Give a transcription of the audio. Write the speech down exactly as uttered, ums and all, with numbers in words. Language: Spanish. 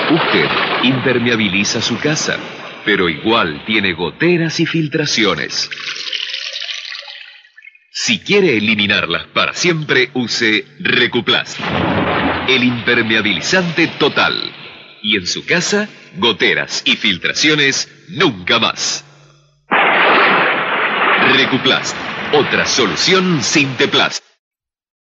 Usted impermeabiliza su casa, pero igual tiene goteras y filtraciones. Si quiere eliminarlas para siempre, use Recuplast, el impermeabilizante total. Y en su casa, goteras y filtraciones nunca más. Recuplast, otra solución sin Teplast.